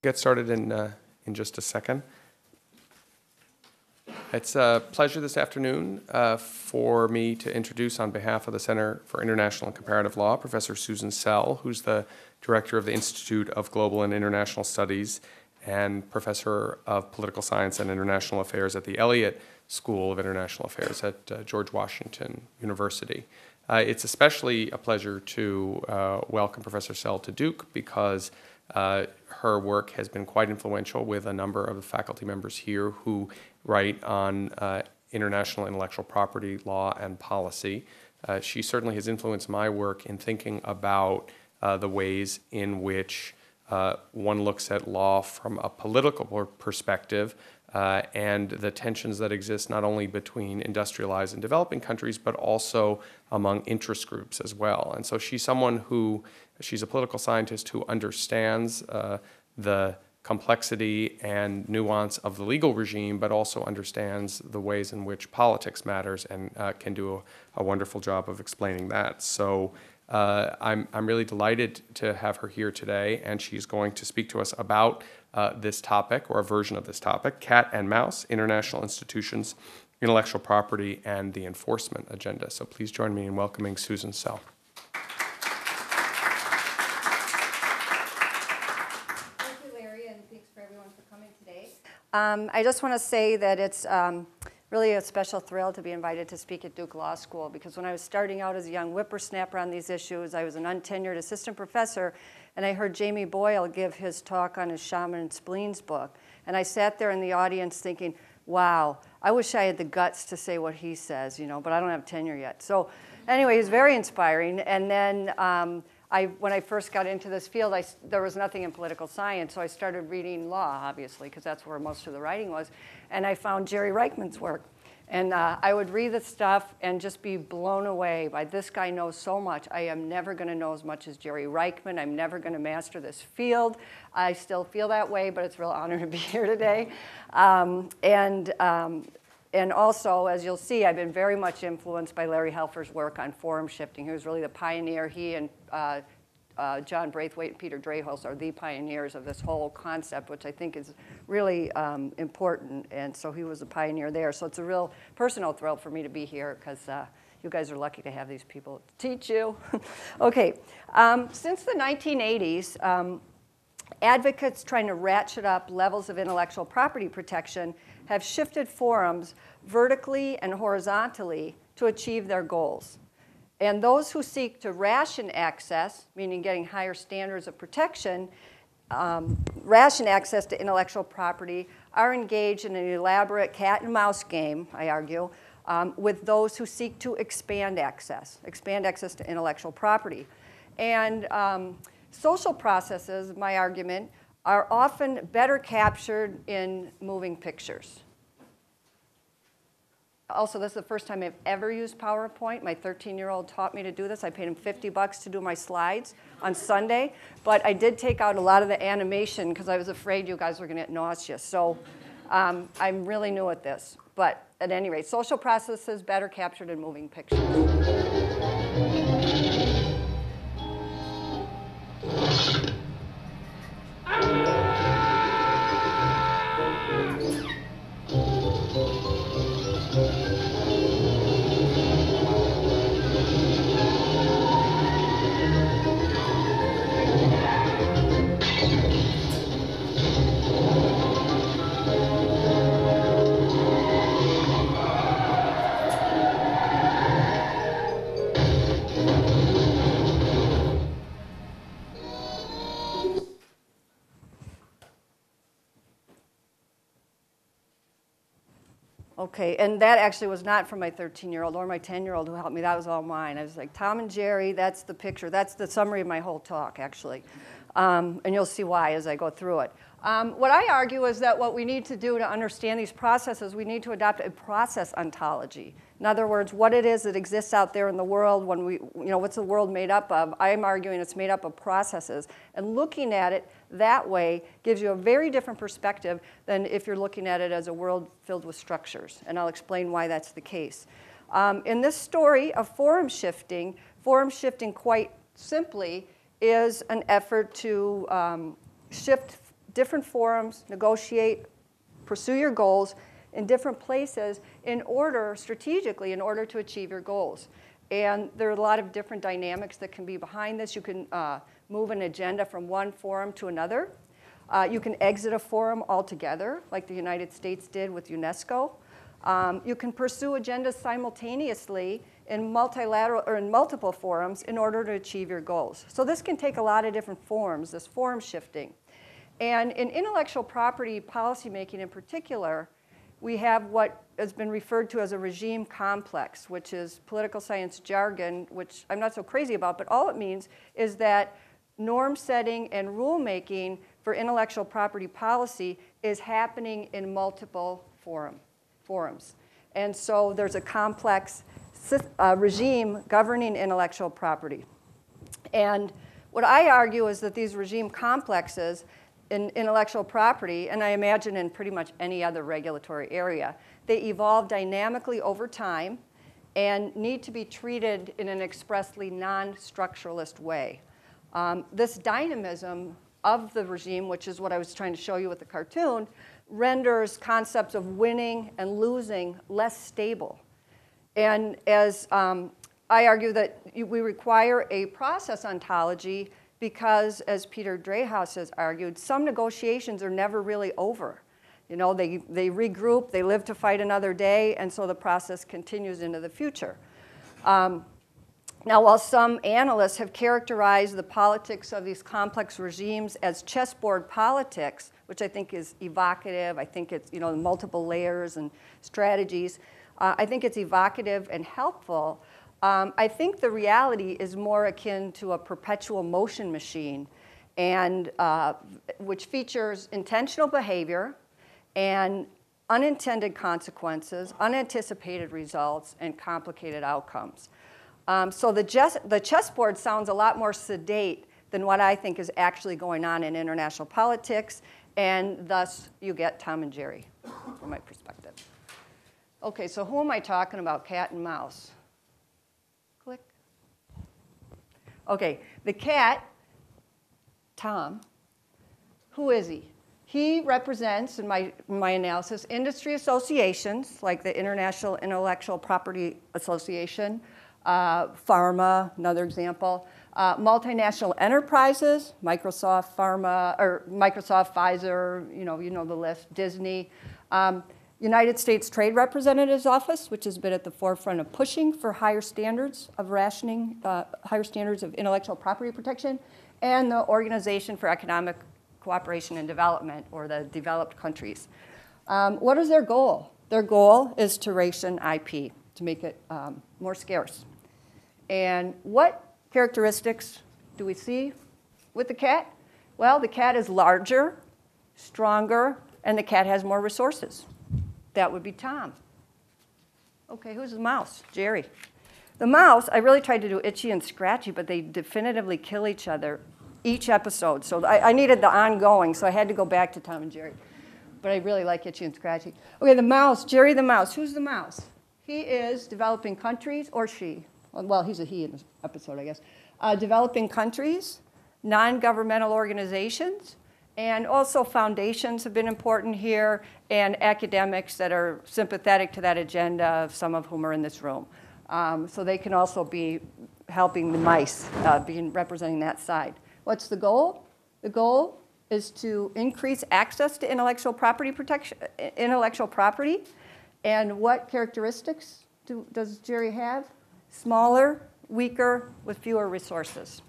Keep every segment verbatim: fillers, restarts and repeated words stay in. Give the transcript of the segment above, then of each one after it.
Get started in, uh, in just a second. It's a pleasure this afternoon uh, for me to introduce on behalf of the Center for International and Comparative Law, Professor Susan Sell, who's the Director of the Institute of Global and International Studies and Professor of Political Science and International Affairs at the Elliott School of International Affairs at uh, George Washington University. Uh, it's especially a pleasure to uh, welcome Professor Sell to Duke because Uh, her work has been quite influential with a number of the faculty members here who write on uh, international intellectual property law and policy. Uh, she certainly has influenced my work in thinking about uh, the ways in which uh, one looks at law from a political perspective uh, and the tensions that exist not only between industrialized and developing countries, but also among interest groups as well. And so she's someone who She's a political scientist who understands uh, the complexity and nuance of the legal regime, but also understands the ways in which politics matters and uh, can do a, a wonderful job of explaining that. So uh, I'm, I'm really delighted to have her here today, and she's going to speak to us about uh, this topic, or a version of this topic, Cat and Mouse, International Institutions, Intellectual Property, and the Enforcement Agenda. So please join me in welcoming Susan Sell. Um, I just want to say that it's um, really a special thrill to be invited to speak at Duke Law School, because when I was starting out as a young whippersnapper on these issues, I was an untenured assistant professor, and I heard Jamie Boyle give his talk on his Shaman and Spleens book. And I sat there in the audience thinking, wow, I wish I had the guts to say what he says, you know, but I don't have tenure yet. So anyway, it was very inspiring. And then um, I, when I first got into this field, I, there was nothing in political science, so I started reading law, obviously, because that's where most of the writing was. And I found Jerry Reichman's work. And uh, I would read the stuff and just be blown away by, this guy knows so much. I am never going to know as much as Jerry Reichman. I'm never going to master this field. I still feel that way, but it's a real honor to be here today. Um, and um, And also, as you'll see, I've been very much influenced by Larry Helfer's work on forum shifting. He was really the pioneer. He and uh, uh, John Braithwaite and Peter Dreyhus are the pioneers of this whole concept, which I think is really um, important. And so he was a pioneer there. So it's a real personal thrill for me to be here, because uh, you guys are lucky to have these people to teach you. OK, um, since the nineteen eighties, um, advocates trying to ratchet up levels of intellectual property protection have shifted forums vertically and horizontally to achieve their goals. And those who seek to ration access, meaning getting higher standards of protection, um, ration access to intellectual property, are engaged in an elaborate cat and mouse game, I argue, um, with those who seek to expand access, expand access to intellectual property. And um, social processes, my argument, are often better captured in moving pictures. Also, this is the first time I've ever used PowerPoint. My thirteen-year-old taught me to do this. I paid him fifty bucks to do my slides on Sunday. But I did take out a lot of the animation because I was afraid you guys were going to get nauseous. So um, I'm really new at this. But at any rate, social processes better captured in moving pictures. Okay, and that actually was not from my thirteen-year-old or my ten-year-old who helped me. That was all mine. I was like, Tom and Jerry, that's the picture. That's the summary of my whole talk, actually. Um, and you'll see why as I go through it. Um, what I argue is that what we need to do to understand these processes, we need to adopt a process ontology. In other words, what it is that exists out there in the world, when we, you know, what's the world made up of? I'm arguing it's made up of processes. And looking at it that way gives you a very different perspective than if you're looking at it as a world filled with structures. And I'll explain why that's the case. Um, in this story of forum shifting, forum shifting quite simply is an effort to um, shift different forums, negotiate, pursue your goals in different places in order, strategically, in order to achieve your goals. And there are a lot of different dynamics that can be behind this. You can uh, move an agenda from one forum to another. Uh, you can exit a forum altogether, like the United States did with UNESCO. Um, you can pursue agendas simultaneously in multilateral or in multiple forums in order to achieve your goals. So this can take a lot of different forms, this forum shifting. And in intellectual property policymaking in particular, we have what has been referred to as a regime complex, which is political science jargon, which I'm not so crazy about, but all it means is that norm setting and rulemaking for intellectual property policy is happening in multiple forum, forums. And so there's a complex uh, regime governing intellectual property. And what I argue is that these regime complexes in intellectual property, and I imagine in pretty much any other regulatory area, they evolve dynamically over time and need to be treated in an expressly non-structuralist way. Um, this dynamism of the regime, which is what I was trying to show you with the cartoon, renders concepts of winning and losing less stable. And as um, I argue that we require a process ontology because, as Peter Dreyhaus has argued, some negotiations are never really over. You know, they, they regroup, they live to fight another day, and so the process continues into the future. Um, now, while some analysts have characterized the politics of these complex regimes as chessboard politics, which I think is evocative, I think it's, you know, multiple layers and strategies, uh, I think it's evocative and helpful. Um, I think the reality is more akin to a perpetual motion machine, and uh, which features intentional behavior and unintended consequences, unanticipated results, and complicated outcomes. Um, so the, chess, the chessboard sounds a lot more sedate than what I think is actually going on in international politics, and thus you get Tom and Jerry, from my perspective. Okay, so who am I talking about, cat and mouse? Click. Okay, the cat, Tom, who is he? He represents, in my, in my analysis, industry associations like the International Intellectual Property Association, uh, pharma, another example, uh, multinational enterprises, Microsoft, pharma, or Microsoft, Pfizer, you know, you know the list, Disney. Um, United States Trade Representative's Office, which has been at the forefront of pushing for higher standards of rationing, uh, higher standards of intellectual property protection, and the Organization for Economic Cooperation and Development, or the developed countries. Um, what is their goal? Their goal is to ration I P, to make it um, more scarce. And what characteristics do we see with the cat? Well, the cat is larger, stronger, and the cat has more resources. That would be Tom. Okay, who's the mouse? Jerry. The mouse, I really tried to do Itchy and Scratchy, but they definitively kill each other each episode. So I, I needed the ongoing, so I had to go back to Tom and Jerry. But I really like Itchy and Scratchy. Okay, the mouse, Jerry the mouse. Who's the mouse? He is developing countries, or she. Well, he's a he in this episode, I guess. Uh, developing countries, non-governmental organizations, and also foundations have been important here, and academics that are sympathetic to that agenda, some of whom are in this room. Um, so they can also be helping the mice, uh, being representing that side. What's the goal? The goal is to increase access to intellectual property protection, intellectual property. And what characteristics do, does Jerry have? Smaller, weaker, with fewer resources.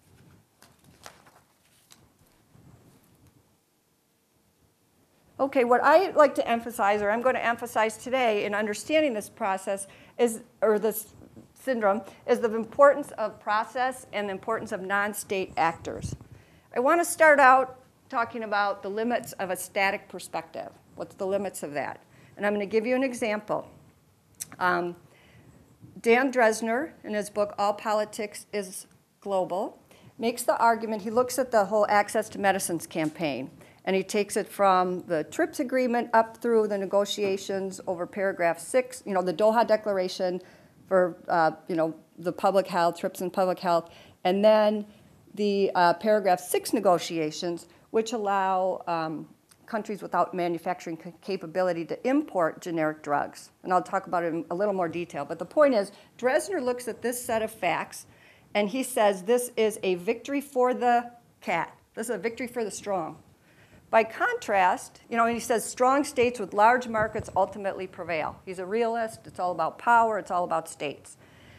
Okay, what I like to emphasize, or I'm going to emphasize today in understanding this process, is, or this syndrome, is the importance of process and the importance of non-state actors. I want to start out talking about the limits of a static perspective. What's the limits of that? And I'm going to give you an example. Um, Dan Dresner, in his book, All Politics is Global, makes the argument, he looks at the whole Access to Medicines campaign, and he takes it from the TRIPS agreement up through the negotiations over paragraph six, you know, the Doha Declaration for, uh, you know, the public health, TRIPS and public health, and then the uh, paragraph six negotiations, which allow um, countries without manufacturing capability to import generic drugs. And I'll talk about it in a little more detail. But the point is, Dresner looks at this set of facts, and he says this is a victory for the cat. This is a victory for the strong. By contrast, you know, and he says strong states with large markets ultimately prevail. He's a realist. It's all about power. It's all about states.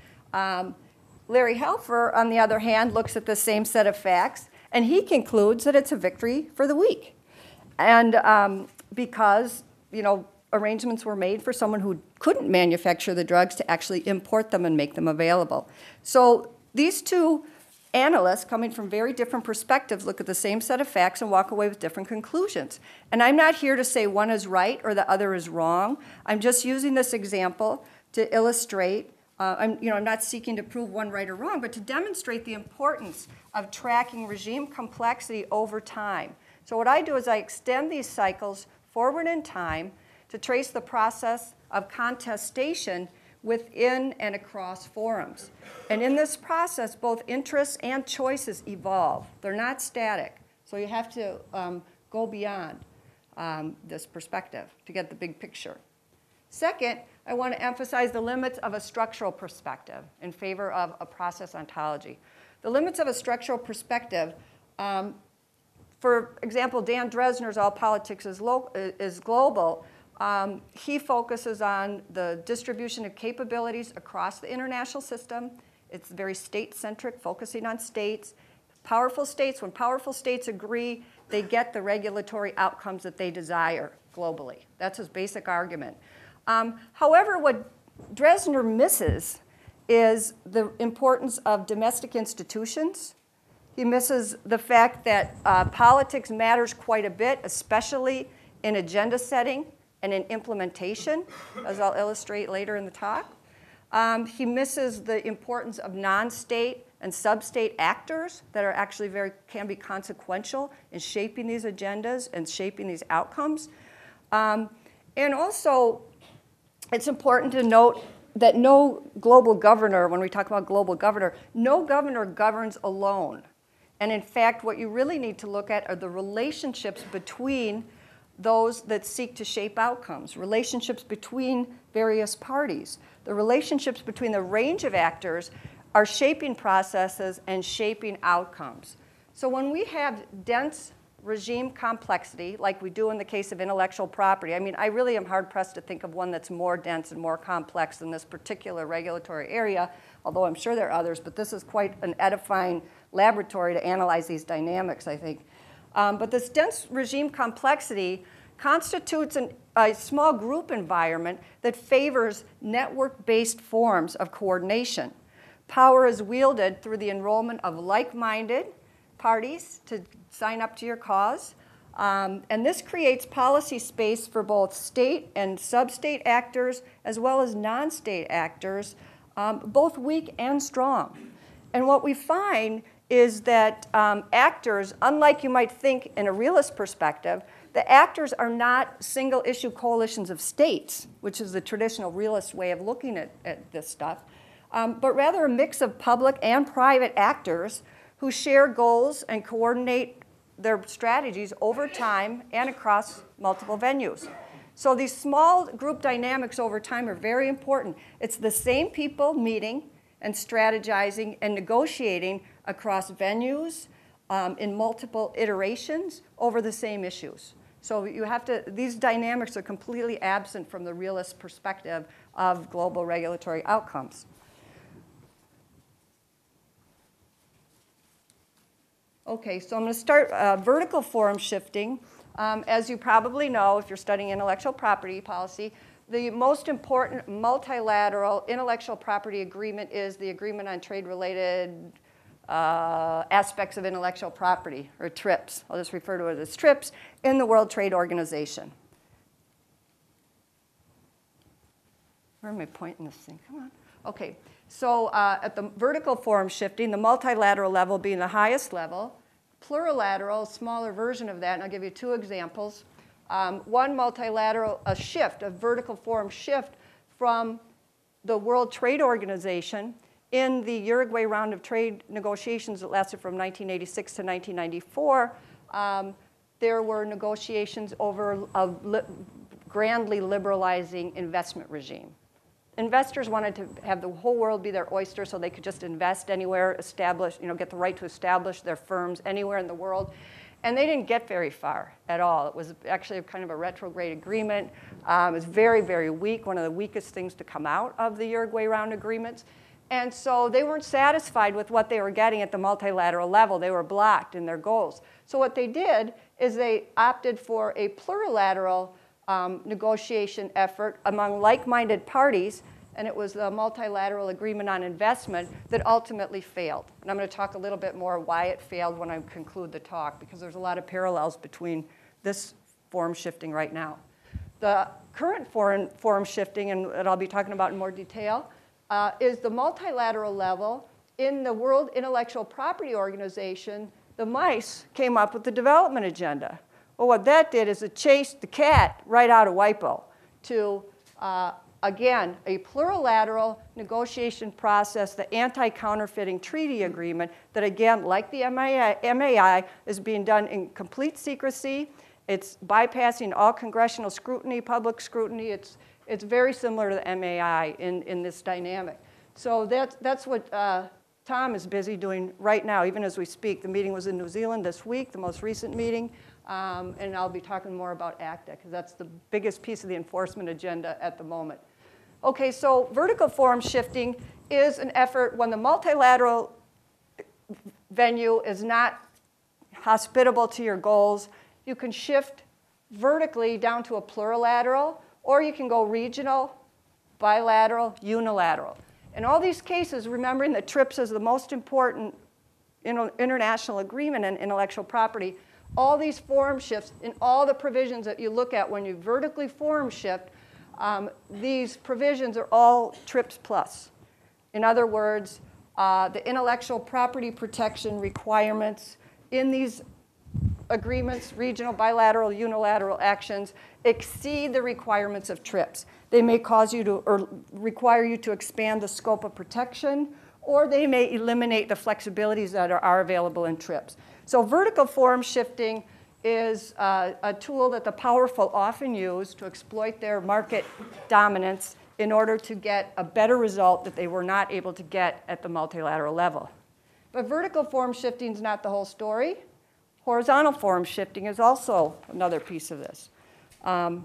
Um, Larry Helfer, on the other hand, looks at the same set of facts, and he concludes that it's a victory for the weak. And um, because, you know, arrangements were made for someone who couldn't manufacture the drugs to actually import them and make them available. So these two analysts, coming from very different perspectives, look at the same set of facts and walk away with different conclusions. And I'm not here to say one is right or the other is wrong. I'm just using this example to illustrate, uh, I'm, you know, I'm not seeking to prove one right or wrong, but to demonstrate the importance of tracking regime complexity over time. So what I do is I extend these cycles forward in time to trace the process of contestation within and across forums. And in this process, both interests and choices evolve. They're not static. So you have to um, go beyond um, this perspective to get the big picture. Second, I want to emphasize the limits of a structural perspective in favor of a process ontology. The limits of a structural perspective, um, for example, Dan Dresner's All Politics is, Lo is Global. Um, he focuses on the distribution of capabilities across the international system. It's very state-centric, focusing on states. Powerful states, when powerful states agree, they get the regulatory outcomes that they desire globally. That's his basic argument. Um, however, what Dresner misses is the importance of domestic institutions. He misses the fact that uh, politics matters quite a bit, especially in agenda setting and in implementation, as I'll illustrate later in the talk. Um, he misses the importance of non-state and sub-state actors that are actually very, can be consequential in shaping these agendas and shaping these outcomes. Um, and also, it's important to note that no global governor, when we talk about global governor, no governor governs alone. And in fact, what you really need to look at are the relationships between those that seek to shape outcomes, relationships between various parties. The relationships between the range of actors are shaping processes and shaping outcomes. So when we have dense regime complexity, like we do in the case of intellectual property, I mean, I really am hard-pressed to think of one that's more dense and more complex than this particular regulatory area, although I'm sure there are others, but this is quite an edifying laboratory to analyze these dynamics, I think. Um, but this dense regime complexity constitutes an, a small group environment that favors network-based forms of coordination. Power is wielded through the enrollment of like-minded parties to sign up to your cause. Um, and this creates policy space for both state and sub-state actors, as well as non-state actors, um, both weak and strong. And what we find is that um, actors, unlike you might think in a realist perspective, the actors are not single-issue coalitions of states, which is the traditional realist way of looking at, at this stuff, um, but rather a mix of public and private actors who share goals and coordinate their strategies over time and across multiple venues. So these small group dynamics over time are very important. It's the same people meeting and strategizing and negotiating across venues um, in multiple iterations over the same issues. So you have to, these dynamics are completely absent from the realist perspective of global regulatory outcomes. Okay, so I'm going to start uh, vertical forum shifting. Um, as you probably know, if you're studying intellectual property policy, the most important multilateral intellectual property agreement is the Agreement on Trade-Related uh, Aspects of Intellectual Property, or TRIPS. I'll just refer to it as TRIPS, in the World Trade Organization. Where am I pointing this thing? Come on. Okay, so uh, at the vertical forum shifting, the multilateral level being the highest level, plurilateral, smaller version of that, and I'll give you two examples. Um, one multilateral, a shift, a vertical forum shift from the World Trade Organization in the Uruguay round of trade negotiations that lasted from nineteen eighty-six to nineteen ninety-four. um, there were negotiations over a li grandly liberalizing investment regime. Investors wanted to have the whole world be their oyster so they could just invest anywhere, establish, you know, get the right to establish their firms anywhere in the world. And they didn't get very far at all. It was actually a kind of a retrograde agreement. Um, it was very, very weak, one of the weakest things to come out of the Uruguay Round agreements. And so they weren't satisfied with what they were getting at the multilateral level. They were blocked in their goals. So what they did is they opted for a plurilateral um, negotiation effort among like-minded parties, and it was the multilateral agreement on investment that ultimately failed. And I'm going to talk a little bit more why it failed when I conclude the talk, because there's a lot of parallels between this form shifting right now. The current foreign form shifting, and that I'll be talking about in more detail, uh, is the multilateral level. In the World Intellectual Property Organization, the MICE came up with the development agenda. Well, what that did is it chased the cat right out of WIPO to uh, again, a plurilateral negotiation process, the Anti-Counterfeiting Treaty Agreement, that again, like the M A I, is being done in complete secrecy. It's bypassing all congressional scrutiny, public scrutiny. It's, it's very similar to the M A I in, in this dynamic. So that's, that's what uh, Tom is busy doing right now, even as we speak. The meeting was in New Zealand this week, the most recent meeting. Um, and I'll be talking more about ACTA, because that's the biggest piece of the enforcement agenda at the moment. Okay, so vertical form shifting is an effort when the multilateral venue is not hospitable to your goals. You can shift vertically down to a plurilateral, or you can go regional, bilateral, unilateral. In all these cases, remembering that TRIPS is the most important international agreement in intellectual property, all these form shifts in all the provisions that you look at when you vertically form shift, um, these provisions are all TRIPS plus. In other words, uh, the intellectual property protection requirements in these agreements, regional, bilateral, unilateral actions, exceed the requirements of TRIPS. They may cause you to, or require you to expand the scope of protection, or they may eliminate the flexibilities that are, are available in TRIPS. So vertical form shifting is uh, a tool that the powerful often use to exploit their market dominance in order to get a better result that they were not able to get at the multilateral level. But vertical form shifting is not the whole story. Horizontal form shifting is also another piece of this. Um,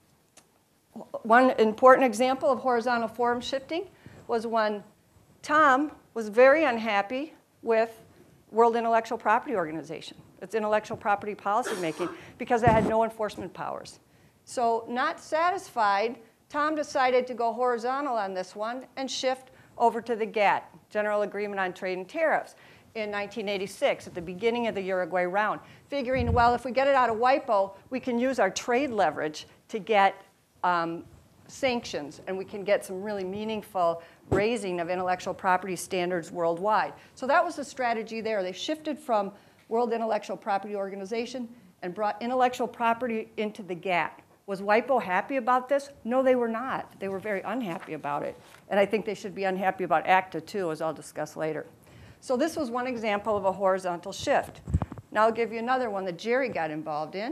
one important example of horizontal form shifting was when Tom was very unhappy with World Intellectual Property Organization, its intellectual property policy making, because it had no enforcement powers. So not satisfied, Tom decided to go horizontal on this one and shift over to the GATT, General Agreement on Trade and Tariffs, in nineteen eighty-six, at the beginning of the Uruguay round, figuring, well, if we get it out of WIPO, we can use our trade leverage to get um, sanctions, and we can get some really meaningful raising of intellectual property standards worldwide. So that was the strategy there. They shifted from World Intellectual Property Organization and brought intellectual property into the GATT. Was WIPO happy about this? No, they were not. They were very unhappy about it. And I think they should be unhappy about ACTA too, as I'll discuss later. So this was one example of a horizontal shift. Now I'll give you another one that Jerry got involved in.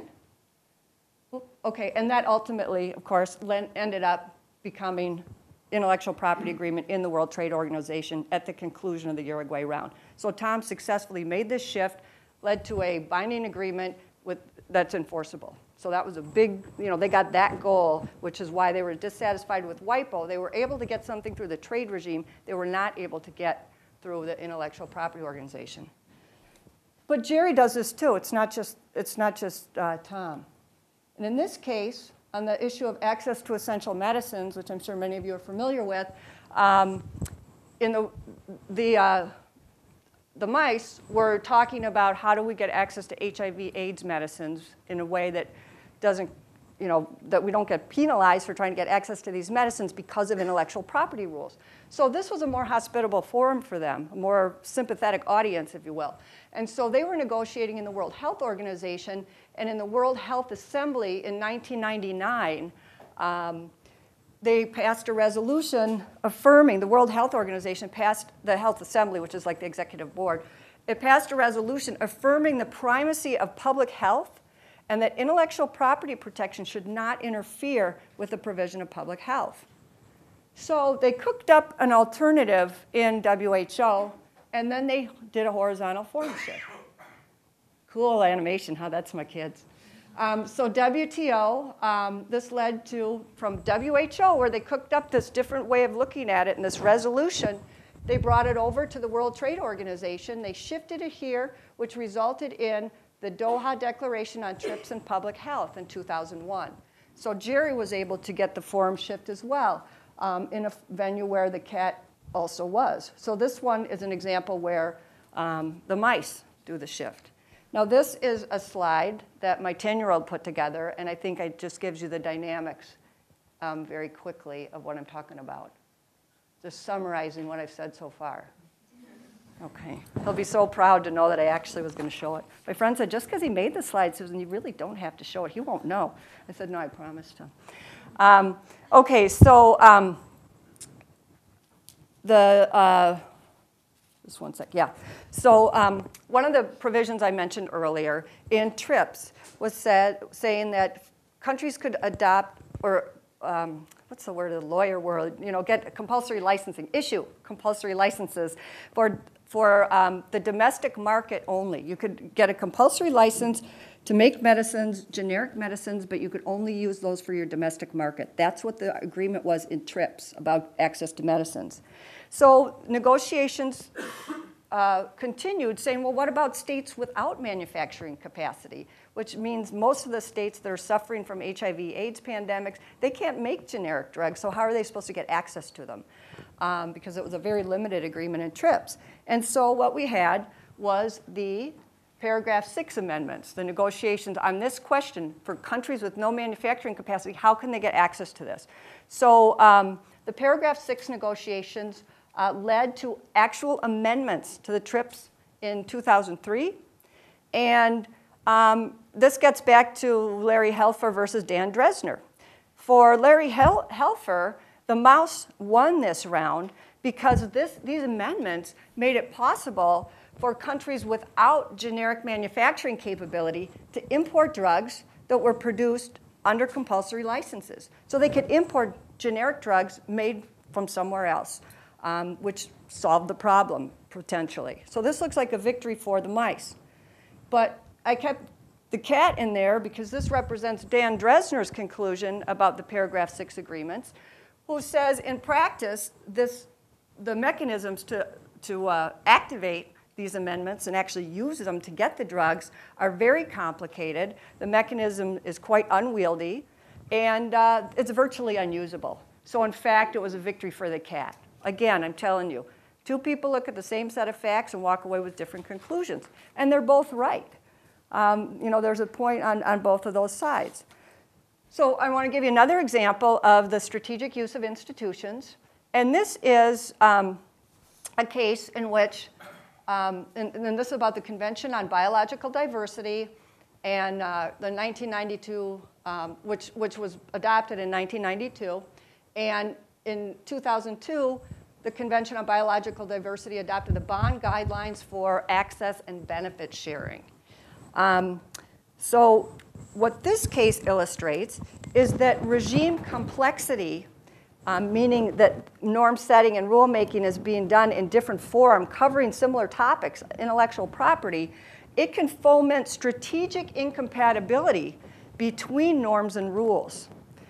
Okay, and that ultimately, of course, ended up becoming intellectual property agreement in the World Trade Organization at the conclusion of the Uruguay round. So Tom successfully made this shift, led to a binding agreement with, that's enforceable. So that was a big, you know, they got that goal, which is why they were dissatisfied with WIPO. They were able to get something through the trade regime they were not able to get through the Intellectual Property Organization. But Jerry does this too. It's not just, it's not just uh, Tom. And in this case, on the issue of access to essential medicines, which I'm sure many of you are familiar with, um, in the, the, uh, the mice were talking about how do we get access to H I V AIDS medicines in a way that doesn't, you know, that we don't get penalized for trying to get access to these medicines because of intellectual property rules. So this was a more hospitable forum for them, a more sympathetic audience, if you will. And so they were negotiating in the World Health Organization, and in the World Health Assembly in nineteen ninety-nine, um, they passed a resolution affirming, the World Health Organization passed the Health Assembly, which is like the executive board, it passed a resolution affirming the primacy of public health and that intellectual property protection should not interfere with the provision of public health. So they cooked up an alternative in W H O, and then they did a horizontal form shift. Cool animation, huh? That's my kids. Um, so W T O, um, this led to, from W H O, where they cooked up this different way of looking at it and this resolution, they brought it over to the World Trade Organization. They shifted it here, which resulted in the Doha Declaration on Trips and Public Health in two thousand one. So Jerry was able to get the forum shift as well um, in a venue where the cat also was. So this one is an example where um, the mice do the shift. Now this is a slide that my ten-year-old put together, and I think it just gives you the dynamics um, very quickly of what I'm talking about. Just summarizing what I've said so far. Okay. He'll be so proud to know that I actually was going to show it. My friend said, just because he made the slide, Susan, you really don't have to show it. He won't know. I said, no, I promised him. Um, okay, so um, the, uh, just one sec, yeah. So um, one of the provisions I mentioned earlier in TRIPS was said, saying that countries could adopt, or um, what's the word of the lawyer word, you know, get compulsory licensing, issue compulsory licenses for for um, the domestic market only. You could get a compulsory license to make medicines, generic medicines, but you could only use those for your domestic market. That's what the agreement was in TRIPS about access to medicines. So negotiations uh, continued saying, well, what about states without manufacturing capacity? Which means most of the states that are suffering from H I V AIDS pandemics, they can't make generic drugs, so how are they supposed to get access to them? Um, because it was a very limited agreement in TRIPS. And so what we had was the paragraph six amendments, the negotiations on this question for countries with no manufacturing capacity, how can they get access to this? So um, the paragraph six negotiations uh, led to actual amendments to the TRIPS in two thousand three. And um, this gets back to Larry Helfer versus Dan Dresner. For Larry Hel Helfer, the mouse won this round because this, these amendments made it possible for countries without generic manufacturing capability to import drugs that were produced under compulsory licenses. So they could import generic drugs made from somewhere else, um, which solved the problem, potentially. So this looks like a victory for the mice. But I kept the cat in there because this represents Dan Dresner's conclusion about the paragraph six agreements, who says in practice, this, the mechanisms to, to uh, activate these amendments and actually use them to get the drugs are very complicated. The mechanism is quite unwieldy, and uh, it's virtually unusable. So in fact, it was a victory for the cat. Again, I'm telling you, two people look at the same set of facts and walk away with different conclusions, and they're both right. Um, you know, there's a point on, on both of those sides. So I want to give you another example of the strategic use of institutions. And this is um, a case in which, um, and, and this is about the Convention on Biological Diversity and uh, the nineteen ninety-two, um, which, which was adopted in nineteen ninety-two. And in two thousand two, the Convention on Biological Diversity adopted the Bonn Guidelines for Access and Benefit Sharing. Um, so what this case illustrates is that regime complexity, um, meaning that norm setting and rulemaking is being done in different forums covering similar topics, intellectual property, it can foment strategic incompatibility between norms and rules.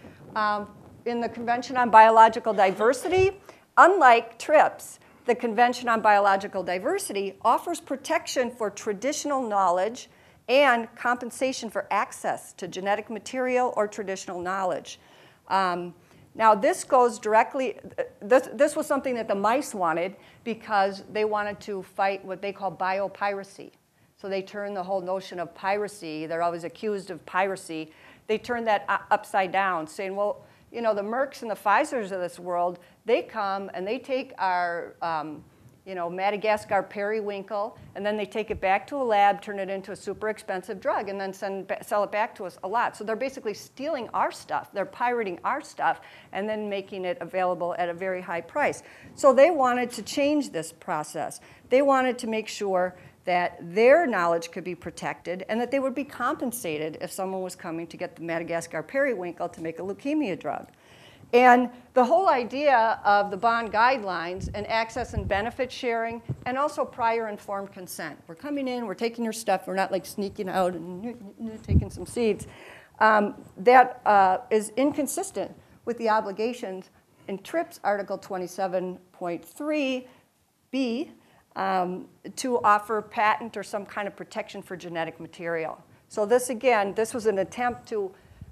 Um, in the Convention on Biological Diversity, unlike TRIPS, the Convention on Biological Diversity offers protection for traditional knowledge and compensation for access to genetic material or traditional knowledge. Um, now this goes directly, this, this was something that the mice wanted because they wanted to fight what they call biopiracy. So they turned the whole notion of piracy, they're always accused of piracy, they turned that upside down, saying, well, you know, the Mercks and the Pfizers of this world, they come and they take our, um, you know, Madagascar periwinkle, and then they take it back to a lab, turn it into a super expensive drug, and then send, sell it back to us a lot. So they're basically stealing our stuff. They're pirating our stuff and then making it available at a very high price. So they wanted to change this process. They wanted to make sure that their knowledge could be protected and that they would be compensated if someone was coming to get the Madagascar periwinkle to make a leukemia drug. And the whole idea of the bond guidelines and access and benefit sharing and also prior informed consent. We're coming in, we're taking your stuff, we're not like sneaking out and taking some seeds. Um, that uh, is inconsistent with the obligations in TRIPS Article twenty-seven point three B um, to offer patent or some kind of protection for genetic material. So this, again, this was an attempt to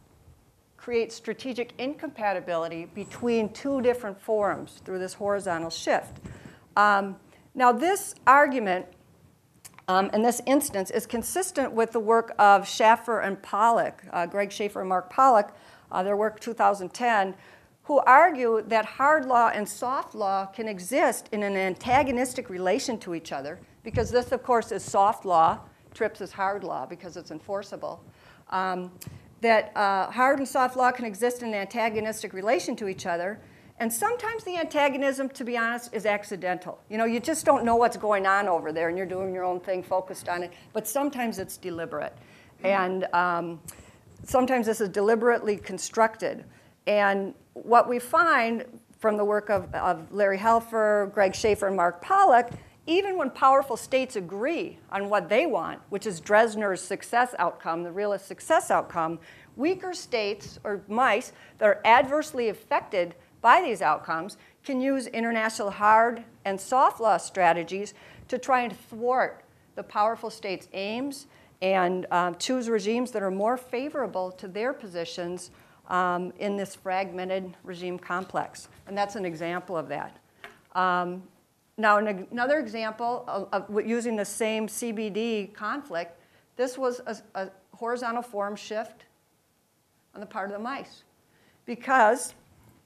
create strategic incompatibility between two different forums through this horizontal shift. Um, now, this argument um, in this instance is consistent with the work of Schaffer and Pollack, uh, Greg Schaffer and Mark Pollack, uh, their work two thousand ten, who argue that hard law and soft law can exist in an antagonistic relation to each other, because this, of course, is soft law. TRIPS is hard law because it's enforceable. Um, that uh, hard and soft law can exist in an antagonistic relation to each other. And sometimes the antagonism, to be honest, is accidental. You know, you just don't know what's going on over there, and you're doing your own thing, focused on it. But sometimes it's deliberate. And um, sometimes this is deliberately constructed. And what we find from the work of, of Larry Helfer, Greg Schaffer, and Mark Pollack, even when powerful states agree on what they want, which is Dresner's success outcome, the realist success outcome, weaker states or mice that are adversely affected by these outcomes can use international hard and soft law strategies to try and thwart the powerful states' aims and um, choose regimes that are more favorable to their positions um, in this fragmented regime complex. And that's an example of that. Um, Now, another example of, of using the same C B D conflict, this was a, a horizontal forum shift on the part of the mice. Because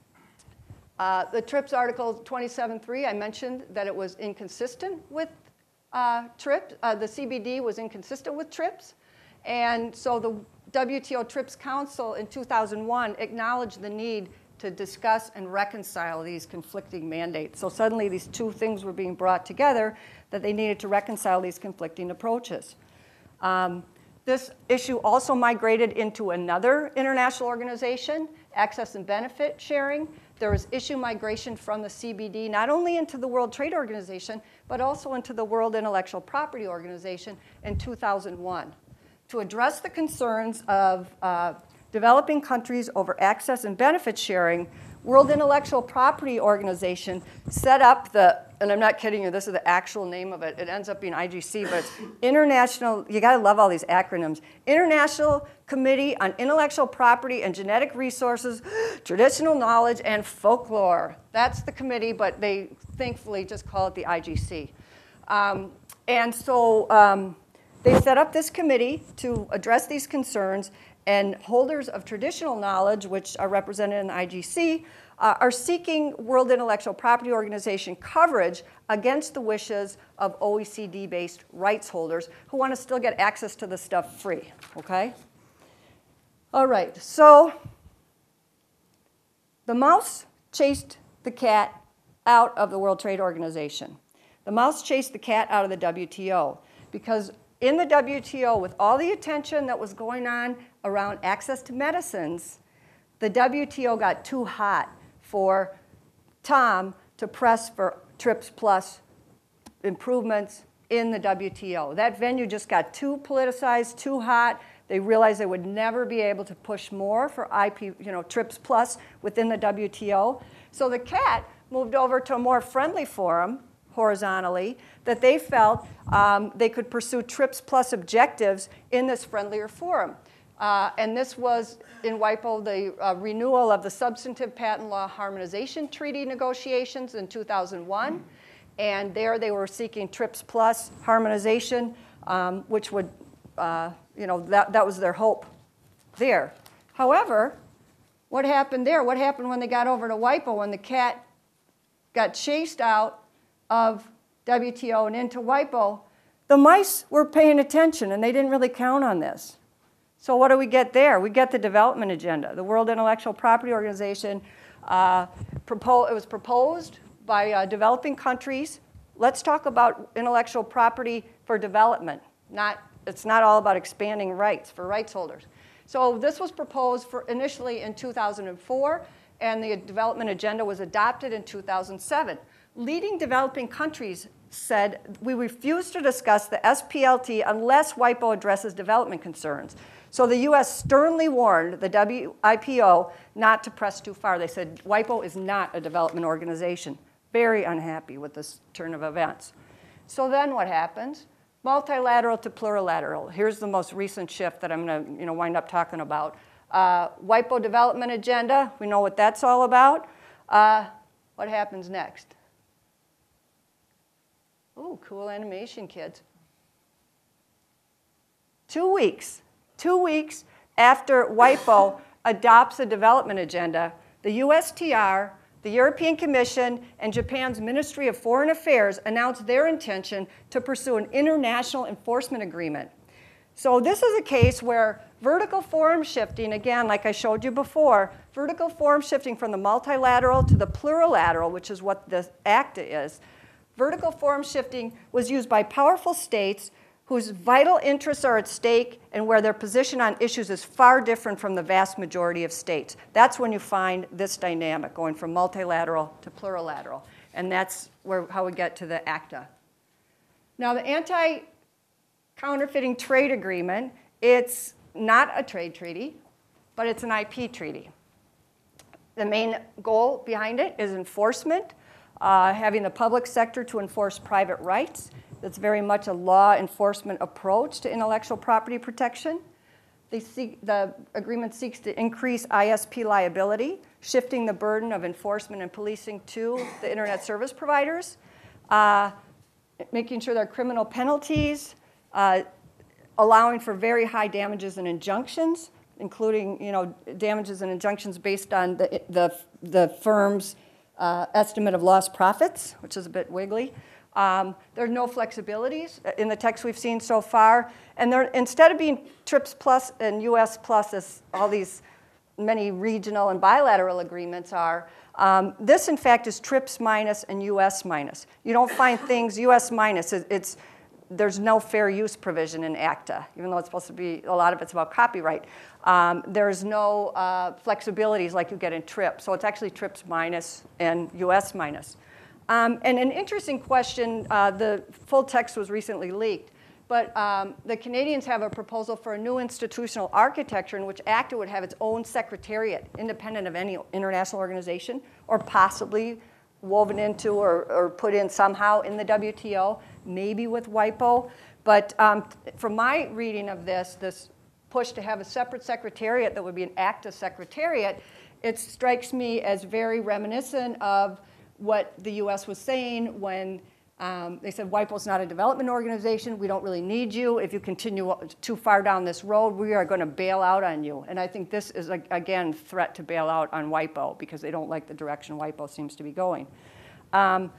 uh, the TRIPS Article twenty-seven point three, I mentioned that it was inconsistent with uh, TRIPS. Uh, the C B D was inconsistent with TRIPS. And so the W T O TRIPS Council in two thousand one acknowledged the need to discuss and reconcile these conflicting mandates. So suddenly these two things were being brought together, that they needed to reconcile these conflicting approaches. Um, this issue also migrated into another international organization, Access and Benefit Sharing. There was issue migration from the C B D, not only into the World Trade Organization, but also into the World Intellectual Property Organization in two thousand one. To address the concerns of uh, developing countries over access and benefit sharing, World Intellectual Property Organization set up the, and I'm not kidding you, this is the actual name of it. It ends up being I G C, but it's International, you gotta love all these acronyms. International Committee on Intellectual Property and Genetic Resources, Traditional Knowledge, and Folklore. That's the committee, but they thankfully just call it the I G C. Um, and so um, they set up this committee to address these concerns, and holders of traditional knowledge, which are represented in the I G C, uh, are seeking World Intellectual Property Organization coverage against the wishes of O E C D-based rights holders who want to still get access to the stuff free, okay? All right, so the mouse chased the cat out of the World Trade Organization. The mouse chased the cat out of the W T O because in the W T O, with all the attention that was going on around access to medicines, the W T O got too hot for Tom to press for TRIPS Plus improvements in the W T O. That venue just got too politicized, too hot. They realized they would never be able to push more for I P, you know, TRIPS Plus within the W T O. So the cat moved over to a more friendly forum, horizontally, that they felt um, they could pursue TRIPS Plus objectives in this friendlier forum. Uh, and this was in WIPO the uh, renewal of the Substantive Patent Law Harmonization Treaty negotiations in two thousand one. And there they were seeking TRIPS Plus harmonization, um, which would, uh, you know, that, that was their hope there. However, what happened there? What happened when they got over to WIPO, when the cat got chased out of W T O and into WIPO? The mice were paying attention, and they didn't really count on this. So what do we get there? We get the development agenda. The World Intellectual Property Organization, uh, propo- it was proposed by uh, developing countries let's talk about intellectual property for development. Not, it's not all about expanding rights for rights holders. So this was proposed for initially in two thousand four, and the development agenda was adopted in two thousand seven. Leading developing countries said, we refuse to discuss the S P L T unless WIPO addresses development concerns. So the U S sternly warned the W I P O not to press too far. They said, WIPO is not a development organization. Very unhappy with this turn of events. So then what happens? Multilateral to plurilateral. Here's the most recent shift that I'm going to you know, wind up talking about. Uh, WIPO development agenda, we know what that's all about. Uh, what happens next? Ooh, cool animation, kids. Two weeks, two weeks after WIPO adopts a development agenda, the U S T R, the European Commission, and Japan's Ministry of Foreign Affairs announced their intention to pursue an international enforcement agreement. So this is a case where vertical form shifting, again, like I showed you before, vertical form shifting from the multilateral to the plurilateral, which is what the ACTA is, vertical form shifting was used by powerful states whose vital interests are at stake and where their position on issues is far different from the vast majority of states. That's when you find this dynamic, going from multilateral to plurilateral. And that's where, how we get to the ACTA. Now, the Anti-Counterfeiting Trade Agreement, it's not a trade treaty, but it's an I P treaty. The main goal behind it is enforcement, uh, having the public sector to enforce private rights. That's very much a law enforcement approach to intellectual property protection. They seek, the agreement seeks to increase I S P liability, shifting the burden of enforcement and policing to the internet service providers, uh, making sure there are criminal penalties, uh, allowing for very high damages and injunctions, including you know, damages and injunctions based on the, the, the firm's uh, estimate of lost profits, which is a bit wiggly. Um, there are no flexibilities in the text we've seen so far. And instead of being TRIPS Plus and U S Plus, as all these many regional and bilateral agreements are, um, this, in fact, is TRIPS minus and U S minus. You don't find things U S minus. It, it's, there's no fair use provision in ACTA, even though it's supposed to be, a lot of it's about copyright. Um, there's no uh, flexibilities like you get in TRIPS. So it's actually TRIPS minus and U S minus. Um, and an interesting question, uh, the full text was recently leaked, but um, the Canadians have a proposal for a new institutional architecture in which ACTA would have its own secretariat, independent of any international organization, or possibly woven into or, or put in somehow in the W T O, maybe with WIPO. But um, from my reading of this, this push to have a separate secretariat that would be an ACTA secretariat, it strikes me as very reminiscent of what the U S was saying when um, they said, WIPO's not a development organization. We don't really need you. If you continue too far down this road, we are going to bail out on you. And I think this is, again, a threat to bail out on WIPO because they don't like the direction WIPO seems to be going. Um,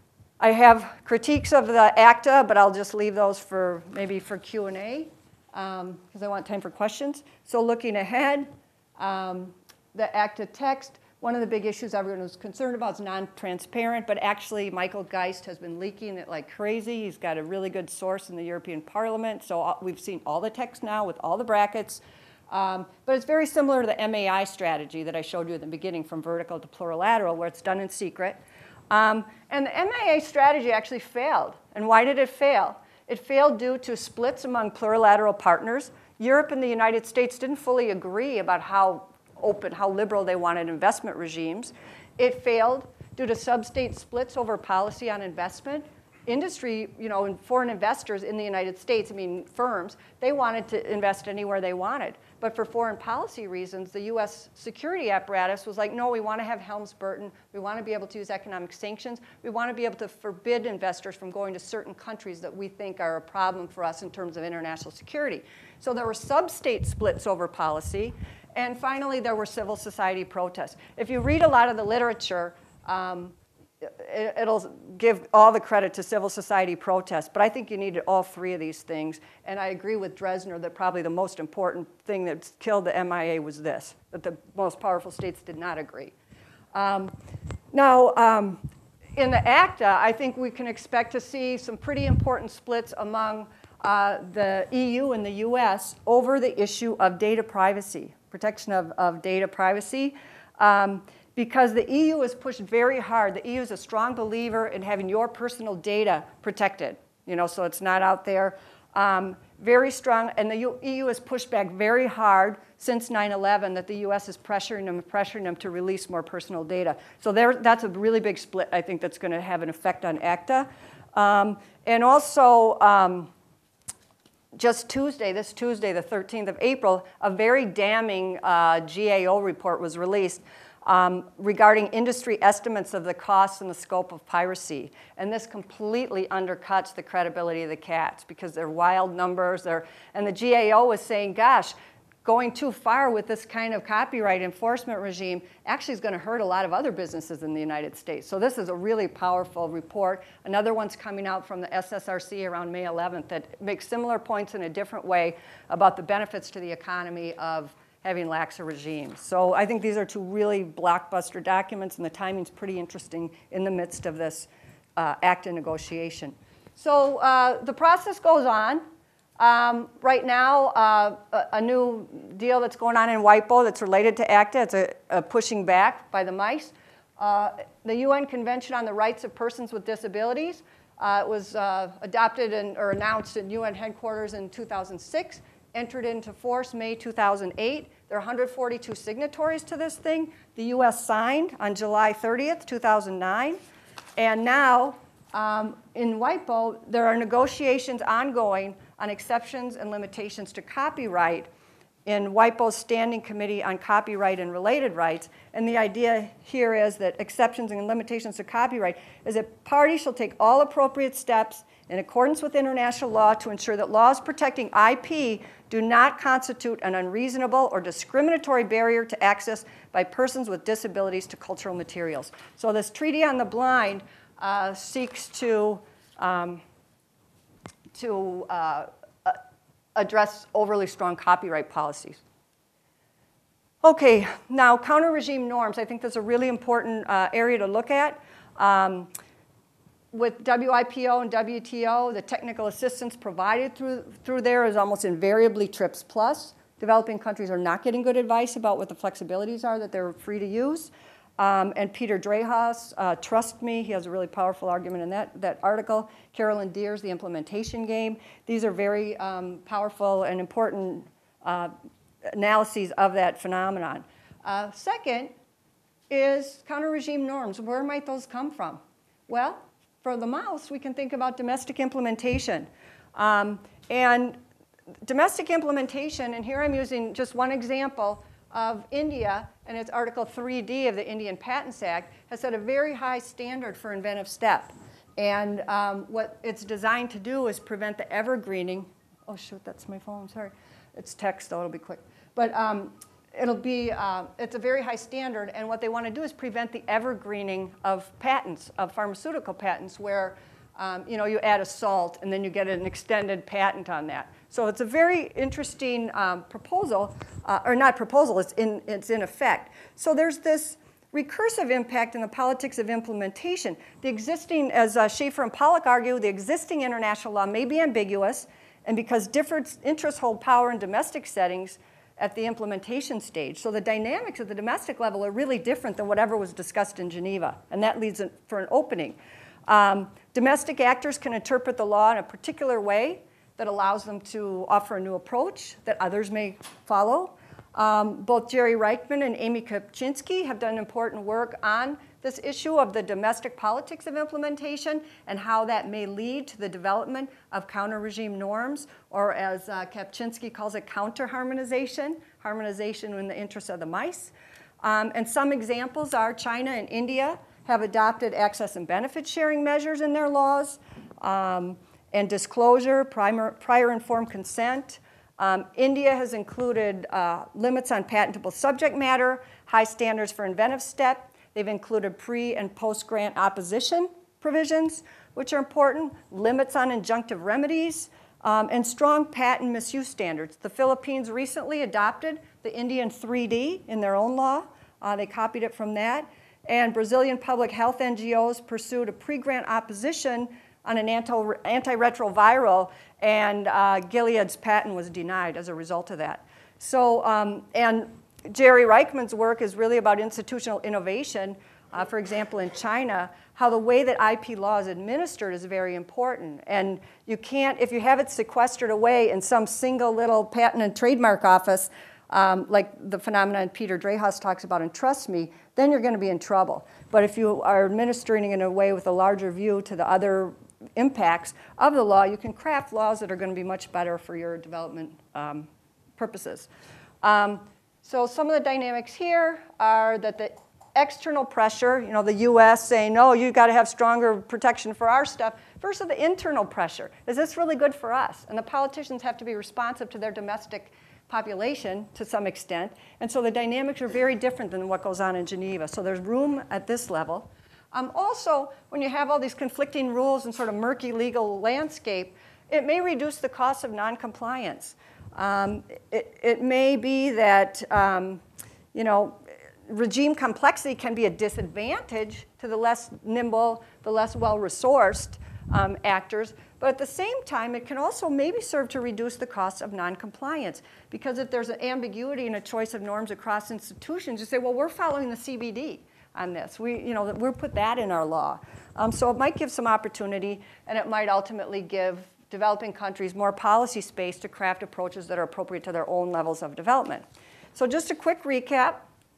I have critiques of the ACTA, but I'll just leave those for maybe for Q and A because um, I want time for questions. So looking ahead, um, the ACTA text, one of the big issues everyone was concerned about is non-transparent, but actually Michael Geist has been leaking it like crazy. He's got a really good source in the European Parliament, so we've seen all the text now with all the brackets. Um, but it's very similar to the M A I strategy that I showed you at the beginning, from vertical to plurilateral, where it's done in secret. Um, and the M A I strategy actually failed. And why did it fail? It failed due to splits among plurilateral partners. Europe and the United States didn't fully agree about how open, how liberal they wanted investment regimes. It failed due to sub-state splits over policy on investment. Industry, you know, and foreign investors in the United States, I mean firms, they wanted to invest anywhere they wanted. But for foreign policy reasons, the U S security apparatus was like, no, we want to have Helms-Burton. We want to be able to use economic sanctions. We want to be able to forbid investors from going to certain countries that we think are a problem for us in terms of international security. So there were sub-state splits over policy. And finally, there were civil society protests. If you read a lot of the literature, um, it, it'll give all the credit to civil society protests. But I think you needed all three of these things. And I agree with Dresner that probably the most important thing that killed the M I A was this, that the most powerful states did not agree. Um, now, um, in the ACTA, I think we can expect to see some pretty important splits among uh, the E U and the U S over the issue of data privacy, protection of, of data privacy. Um, because the E U has pushed very hard. The E U is a strong believer in having your personal data protected, you know, so it's not out there. Um, very strong, and the E U has pushed back very hard since nine eleven that the U S is pressuring them, pressuring them to release more personal data. So there, that's a really big split, I think, that's going to have an effect on ACTA. Um, and also, um, just Tuesday, this Tuesday, the thirteenth of April, a very damning uh, G A O report was released um, regarding industry estimates of the costs and the scope of piracy. And this completely undercuts the credibility of the cats because they're wild numbers. They're, and the G A O was saying, gosh, going too far with this kind of copyright enforcement regime actually is going to hurt a lot of other businesses in the United States. So this is a really powerful report. Another one's coming out from the S S R C around May eleventh that makes similar points in a different way about the benefits to the economy of having laxer regimes. So I think these are two really blockbuster documents, and the timing's pretty interesting in the midst of this uh, ACTA negotiation. So uh, the process goes on. Um, right now, uh, a, a new deal that's going on in WIPO that's related to ACTA, it's a, a pushing back by the mice. Uh, the U N Convention on the Rights of Persons with Disabilities, uh, it was uh, adopted and, or announced in U N headquarters in two thousand six, entered into force May two thousand eight. There are one hundred forty-two signatories to this thing. The U S signed on July thirtieth, two thousand nine. And now, um, in WIPO, there are negotiations ongoing on exceptions and limitations to copyright in WIPO's Standing Committee on Copyright and Related Rights. And the idea here is that exceptions and limitations to copyright is that parties shall take all appropriate steps in accordance with international law to ensure that laws protecting I P do not constitute an unreasonable or discriminatory barrier to access by persons with disabilities to cultural materials. So this Treaty on the Blind uh, seeks to um, to uh, address overly strong copyright policies. Okay, now counter-regime norms. I think that's a really important uh, area to look at. Um, with W I P O and W T O, the technical assistance provided through, through there is almost invariably TRIPS plus. Developing countries are not getting good advice about what the flexibilities are that they're free to use. Um, and Peter Dreyhaus, uh, Trust Me, he has a really powerful argument in that, that article. Carolyn Deers, The Implementation Game. These are very um, powerful and important uh, analyses of that phenomenon. Uh, second is counter-regime norms. Where might those come from? Well, for the mouse, we can think about domestic implementation. Um, and domestic implementation, and here I'm using just one example of India, and it's Article three D of the Indian Patents Act, has set a very high standard for inventive step. And um, what it's designed to do is prevent the evergreening. Oh, shoot, that's my phone, sorry. It's text, though, it'll be quick. But um, it'll be, uh, it's a very high standard, and what they want to do is prevent the evergreening of patents, of pharmaceutical patents, where um, you know, you add a salt, and then you get an extended patent on that. So it's a very interesting um, proposal, uh, or not proposal, it's in, it's in effect. So there's this recursive impact in the politics of implementation. The existing, as uh, Schaefer and Pollack argue, the existing international law may be ambiguous, and because different interests hold power in domestic settings at the implementation stage. So the dynamics at the domestic level are really different than whatever was discussed in Geneva, and that leads for an opening. Um, domestic actors can interpret the law in a particular way that allows them to offer a new approach that others may follow. Um, both Jerry Reichman and Amy Kopczynski have done important work on this issue of the domestic politics of implementation and how that may lead to the development of counter-regime norms, or as uh, Kopczynski calls it, counter-harmonization, harmonization in the interest of the mice. Um, and some examples are China and India have adopted access and benefit sharing measures in their laws. Um, and disclosure, prior, prior informed consent. Um, India has included uh, limits on patentable subject matter, high standards for inventive step. They've included pre- and post-grant opposition provisions, which are important, limits on injunctive remedies, um, and strong patent misuse standards. The Philippines recently adopted the Indian three D in their own law. Uh, they copied it from that. And Brazilian public health N G Os pursued a pre-grant opposition on an anti- antiretroviral, and uh, Gilead's patent was denied as a result of that. So, um, and Jerry Reichman's work is really about institutional innovation. Uh, for example, in China, how the way that I P law is administered is very important. And you can't, if you have it sequestered away in some single little patent and trademark office, um, like the phenomenon Peter Dreyhaus talks about in Trust Me, then you're going to be in trouble. But if you are administering in a way with a larger view to the other impacts of the law, you can craft laws that are going to be much better for your development um, purposes. Um, so some of the dynamics here are that the external pressure, you know, the U S saying, no, you've got to have stronger protection for our stuff, versus the internal pressure. Is this really good for us? And the politicians have to be responsive to their domestic population to some extent. And so the dynamics are very different than what goes on in Geneva. So there's room at this level. Um, also, when you have all these conflicting rules and sort of murky legal landscape, it may reduce the cost of noncompliance. Um, it, it may be that, um, you know, regime complexity can be a disadvantage to the less nimble, the less well-resourced um, actors, but at the same time, it can also maybe serve to reduce the cost of noncompliance. Because if there's an ambiguity in a choice of norms across institutions, you say, well, we're following the C B D on this. We, you know, we'll put that in our law. Um, so it might give some opportunity, and it might ultimately give developing countries more policy space to craft approaches that are appropriate to their own levels of development. So just a quick recap.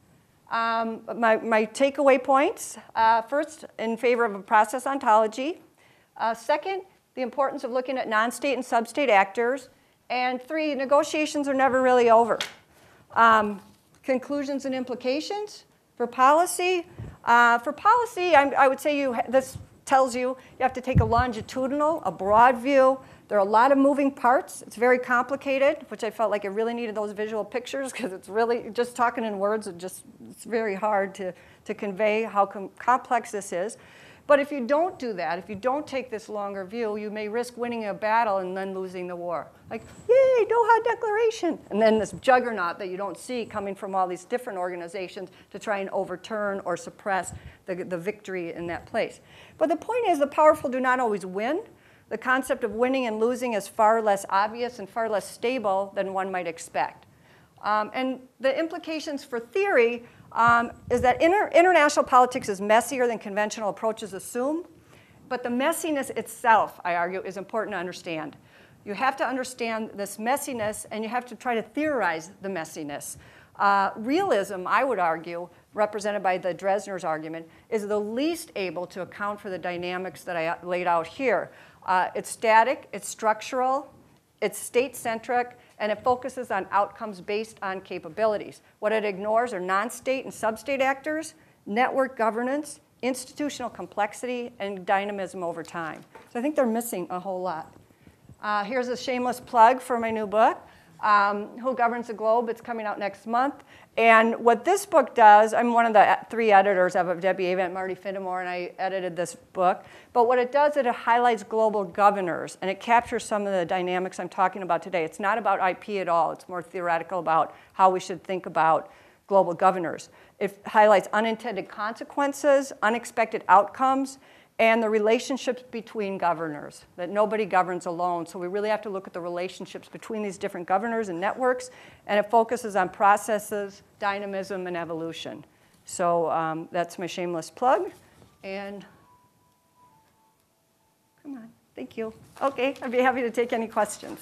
Um, my, my takeaway points. Uh, first, in favor of a process ontology. Uh, second, the importance of looking at non-state and sub-state actors. And three, negotiations are never really over. Um, conclusions and implications. For policy, uh, for policy, I'm, I would say you this tells you you have to take a longitudinal, a broad view. There are a lot of moving parts. It's very complicated, which I felt like I really needed those visual pictures because it's really, just talking in words, it just, it's very hard to, to convey how com complex this is. But if you don't do that, if you don't take this longer view, you may risk winning a battle and then losing the war. Like, yay, Doha Declaration. And then this juggernaut that you don't see coming from all these different organizations to try and overturn or suppress the, the victory in that place. But the point is, the powerful do not always win. The concept of winning and losing is far less obvious and far less stable than one might expect. Um, and the implications for theory um, is that inter international politics is messier than conventional approaches assume. But the messiness itself, I argue, is important to understand. You have to understand this messiness, and you have to try to theorize the messiness. Uh, realism, I would argue, represented by the Dresner's argument, is the least able to account for the dynamics that I laid out here. Uh, it's static, it's structural, it's state-centric, and it focuses on outcomes based on capabilities. What it ignores are non-state and sub-state actors, network governance, institutional complexity, and dynamism over time. So I think they're missing a whole lot. Uh, here's a shameless plug for my new book, um, Who Governs the Globe? It's coming out next month. And what this book does, I'm one of the three editors of Debbie Avent, Marty Findemore, and I edited this book. But what it does, it highlights global governors, and it captures some of the dynamics I'm talking about today. It's not about I P at all. It's more theoretical about how we should think about global governors. It highlights unintended consequences, unexpected outcomes, and the relationships between governors, that nobody governs alone. So we really have to look at the relationships between these different governors and networks, and it focuses on processes, dynamism, and evolution. So um, that's my shameless plug. And come on, thank you. Okay, I'd be happy to take any questions.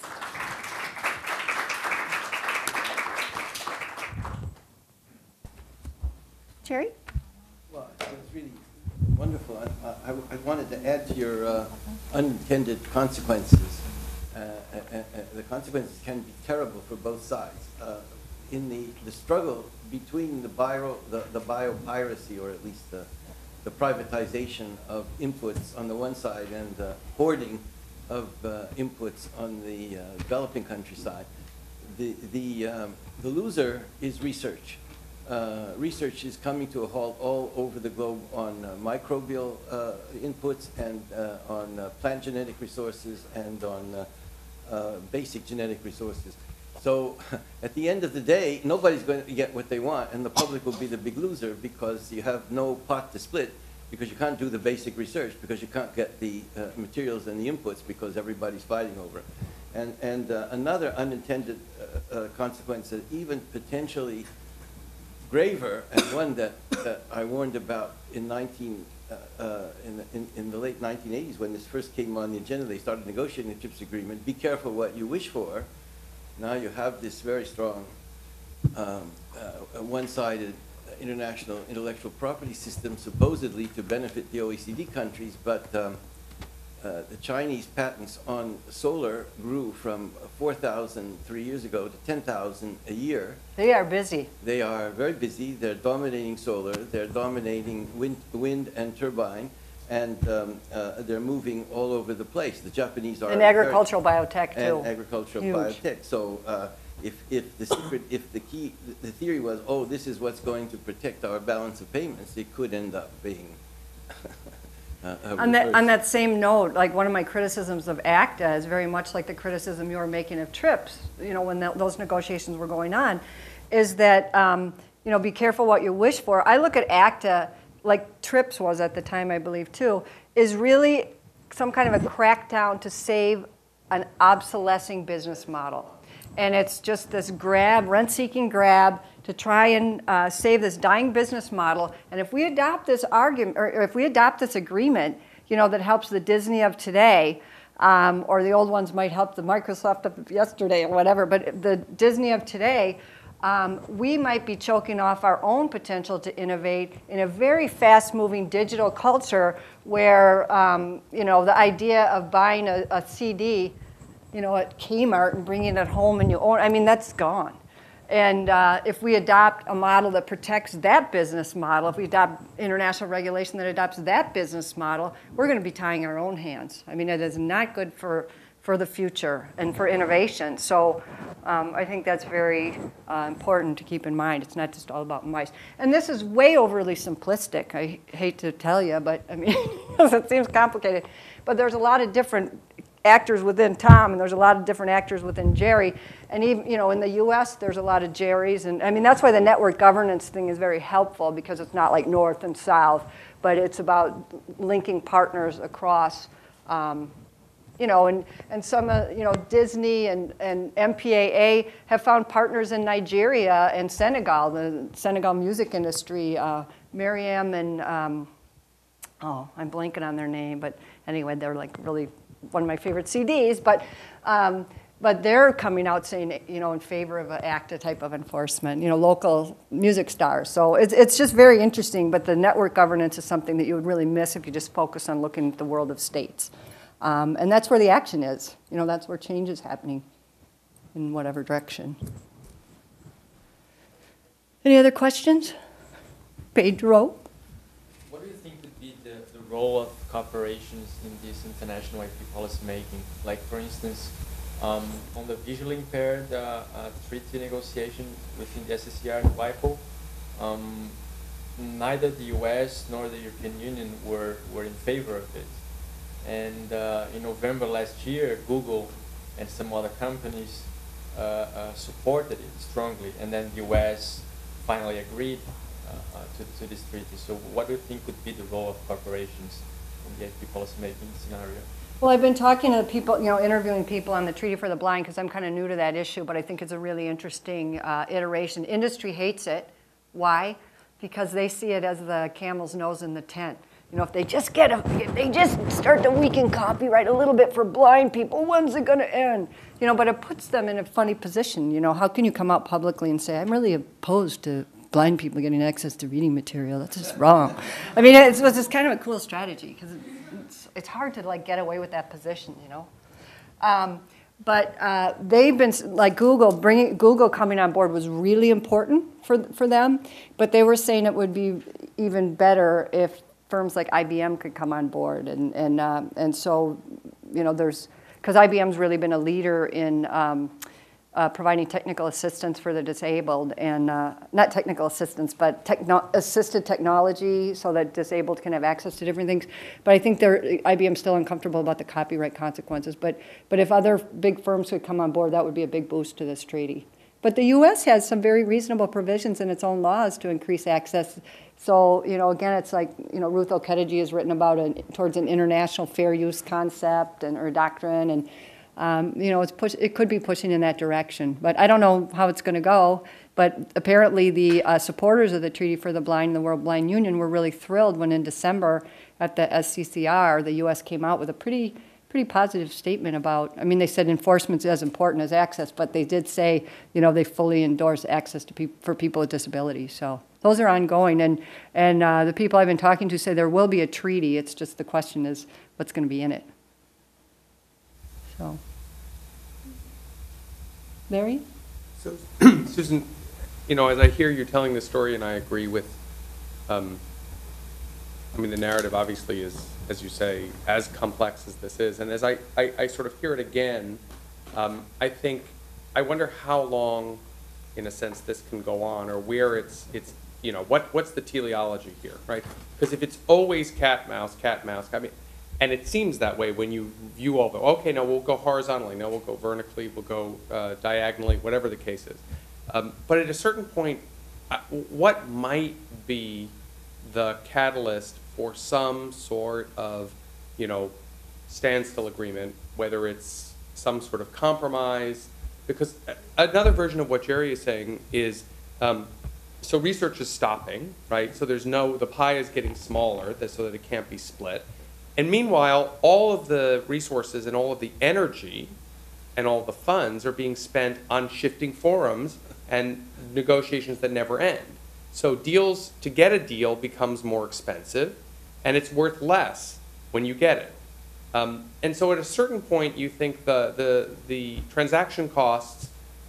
Jerry? Well, it was really wonderful. I, I, I wanted to add to your uh, unintended consequences. Uh, uh, uh, the consequences can be terrible for both sides. Uh, in the, the struggle between the, bio, the, the biopiracy, or at least the, the privatization of inputs on the one side and the hoarding of uh, inputs on the uh, developing countryside, the, the, um, the loser is research. Uh, research is coming to a halt all over the globe on uh, microbial uh, inputs and uh, on uh, plant genetic resources and on uh, uh, basic genetic resources. So at the end of the day, nobody's going to get what they want, and the public will be the big loser because you have no pot to split, because you can't do the basic research, because you can't get the uh, materials and the inputs because everybody's fighting over it. And, and uh, another unintended uh, uh, consequence that even potentially graver, and one that, that I warned about in nineteen, uh, uh, in, the, in, in the late nineteen eighties when this first came on the agenda, they started negotiating the TRIPS agreement. Be careful what you wish for. Now you have this very strong um, uh, one-sided international intellectual property system supposedly to benefit the O E C D countries, but um, uh, the Chinese patents on solar grew from four thousand three years ago to ten thousand a year. They are busy. They are very busy. They're dominating solar. They're dominating wind, wind and turbine, and um, uh, they're moving all over the place. The Japanese are And agricultural biotech, too. and agricultural Huge. biotech. So uh, if if the secret, if the key, the theory was, oh, this is what's going to protect our balance of payments, it could end up being. uh, a On that, on reverse. that same note, like one of my criticisms of ACTA is very much like the criticism you were making of TRIPS, you know, when that, those negotiations were going on, is that, um, you know, be careful what you wish for. I look at ACTA, like TRIPS was at the time, I believe, too, is really some kind of a crackdown to save an obsolescing business model. And it's just this grab, rent-seeking grab to try and uh, save this dying business model. And if we adopt this argument, or if we adopt this agreement, you know, that helps the Disney of today, um, or the old ones might help the Microsoft of yesterday or whatever, but the Disney of today, um, we might be choking off our own potential to innovate in a very fast-moving digital culture where, um, you know, the idea of buying a, a C D, you know, at Kmart and bringing it home and you own, I mean, that's gone. And uh, if we adopt a model that protects that business model, if we adopt international regulation that adopts that business model, we're going to be tying our own hands. I mean, it is not good for, for the future and for innovation. So um, I think that's very uh, important to keep in mind. It's not just all about mice. And this is way overly simplistic. I hate to tell you, but I mean, it seems complicated. But there's a lot of different actors within Tom, and there's a lot of different actors within Jerry. And even, you know, in the U S, there's a lot of Jerrys. And I mean, that's why the network governance thing is very helpful, because it's not like north and south, but it's about linking partners across, um, you know, and, and some, uh, you know, Disney and, and M P A A have found partners in Nigeria and Senegal, the Senegal music industry, uh, Miriam and, um, oh, I'm blanking on their name, but anyway, they're like really one of my favorite C Ds, but um, but they're coming out saying, you know, in favor of an ACTA type of enforcement, you know, local music stars. So it's, it's just very interesting, but the network governance is something that you would really miss if you just focus on looking at the world of states. Um, and that's where the action is. You know, that's where change is happening in whatever direction. Any other questions? Pedro? What do you think would be the, the role of corporations in this international I P policy making? Like, for instance, um, on the visually impaired uh, uh, treaty negotiation within the S C C R and WIPO, um, neither the U S nor the European Union were, were in favor of it. And uh, in November last year, Google and some other companies uh, uh, supported it strongly, and then the U S finally agreed uh, uh, to, to this treaty. So what do you think would be the role of corporations in the I P policy making scenario? Well, I've been talking to people, you know, interviewing people on the Treaty for the Blind, because I'm kind of new to that issue, but I think it's a really interesting uh, iteration. Industry hates it. Why? Because they see it as the camel's nose in the tent. You know, if they just get a, if they just start to weaken copyright a little bit for blind people, when's it going to end? You know, but it puts them in a funny position. You know, how can you come out publicly and say, I'm really opposed to blind people getting access to reading material? That's just wrong. I mean, it's, it's kind of a cool strategy, because it's, it's hard to like get away with that position, you know. Um, but uh, they've been, like Google, bringing Google coming on board was really important for, for them, but they were saying it would be even better if firms like I B M could come on board. And, and, uh, and so, you know, there's, because I B M's really been a leader in um, uh, providing technical assistance for the disabled, and uh, not technical assistance, but techno assisted technology so that disabled can have access to different things. But I think they're, I B M's still uncomfortable about the copyright consequences. But, but if other big firms could come on board, that would be a big boost to this treaty. But the U S has some very reasonable provisions in its own laws to increase access. So, you know, again, it's like, you know, Ruth Okediji has written about it towards an international fair use concept and or doctrine, and um, you know, it's push, it could be pushing in that direction. But I don't know how it's going to go. But apparently, the uh, supporters of the Treaty for the Blind, the World Blind Union, were really thrilled when in December at the S C C R, the U S came out with a pretty pretty positive statement about, I mean, they said enforcement's as important as access, but they did say, you know, they fully endorse access to pe for people with disabilities. So those are ongoing, and, and uh, the people I've been talking to say there will be a treaty. It's just the question is what's going to be in it. So, Larry? So, Susan, you know, as I hear you telling this story, and I agree with, um, I mean, the narrative obviously is, as you say, as complex as this is. And as I, I, I sort of hear it again, um, I think, I wonder how long, in a sense, this can go on, or where it's, it's you know, what, what's the teleology here, right? Because if it's always cat, mouse, cat, mouse, I mean, and it seems that way when you view all the, okay, no, we'll go horizontally, no, we'll go vertically, we'll go uh, diagonally, whatever the case is. Um, but at a certain point, uh, what might be the catalyst for some sort of, you know, standstill agreement, whether it's some sort of compromise? Because another version of what Jerry is saying is, um, so research is stopping, right? So there's no, the pie is getting smaller so that it can't be split. And meanwhile, all of the resources and all of the energy and all the funds are being spent on shifting forums and negotiations that never end. So deals, to get a deal becomes more expensive, and it's worth less when you get it. Um, and so at a certain point, you think the, the, the transaction costs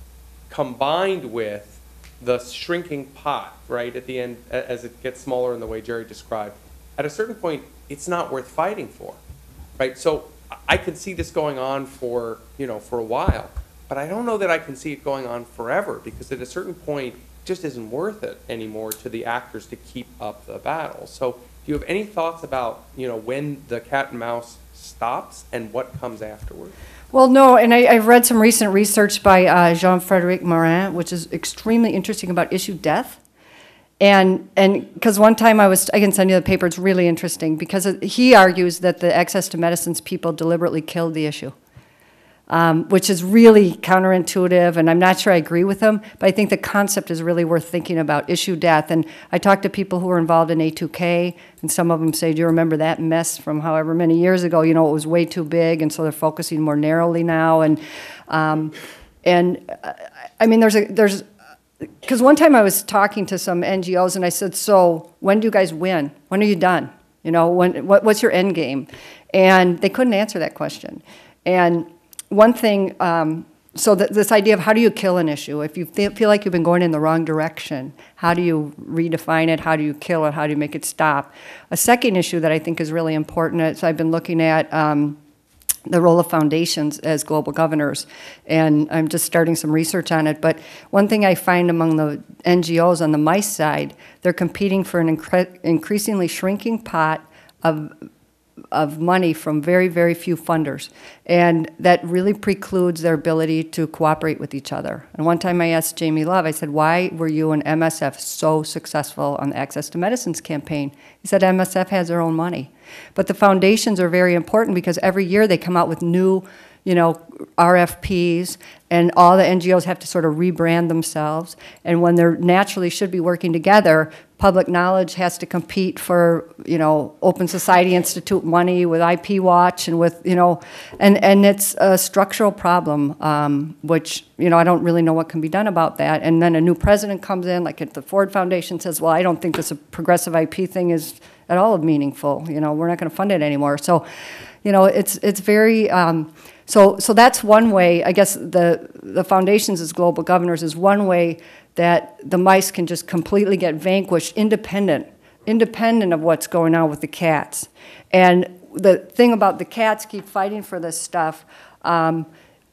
combined with the shrinking pot, right, at the end, as it gets smaller in the way Jerry described, at a certain point, it's not worth fighting for, right? So I can see this going on for, you know, for a while, but I don't know that I can see it going on forever, because at a certain point, it just isn't worth it anymore to the actors to keep up the battle. So do you have any thoughts about, you know, when the cat and mouse stops and what comes afterward? Well, no, and I, I've read some recent research by uh, Jean-Frédéric Morin, which is extremely interesting about issue death. And and because one time I was, I can send you the paper, it's really interesting, because it, he argues that the access to medicines people deliberately killed the issue, um, which is really counterintuitive, and I'm not sure I agree with him, but I think the concept is really worth thinking about, issue death. And I talked to people who were involved in A two K, and some of them say, do you remember that mess from however many years ago? You know, it was way too big, and so they're focusing more narrowly now. And, um, and uh, I mean, there's a, there's, because one time I was talking to some N G Os and I said, so when do you guys win? When are you done? You know, when, what, what's your end game? And they couldn't answer that question. And one thing, um, so th this idea of how do you kill an issue? If you feel, feel like you've been going in the wrong direction, how do you redefine it? How do you kill it? How do you make it stop? A second issue that I think is really important is I've been looking at um, the role of foundations as global governors, and I'm just starting some research on it. But one thing I find among the N G Os on the mice side, they're competing for an incre increasingly shrinking pot of of money from very, very few funders. And that really precludes their ability to cooperate with each other. And one time I asked Jamie Love, I said, why were you and M S F so successful on the Access to Medicines campaign? He said, M S F has their own money. But the foundations are very important because every year they come out with new, you know, R F Ps, and all the N G Os have to sort of rebrand themselves. And when they're naturally should be working together, public knowledge has to compete for, you know, Open Society Institute money with I P Watch and with, you know, and, and it's a structural problem, um, which, you know, I don't really know what can be done about that. And then a new president comes in, like at the Ford Foundation, says, well, I don't think this progressive I P thing is at all meaningful. You know, we're not going to fund it anymore. So, you know, it's, it's very... Um, So, so that's one way, I guess the, the foundations as global governors is one way that the mice can just completely get vanquished independent, independent of what's going on with the cats. And the thing about the cats keep fighting for this stuff, um,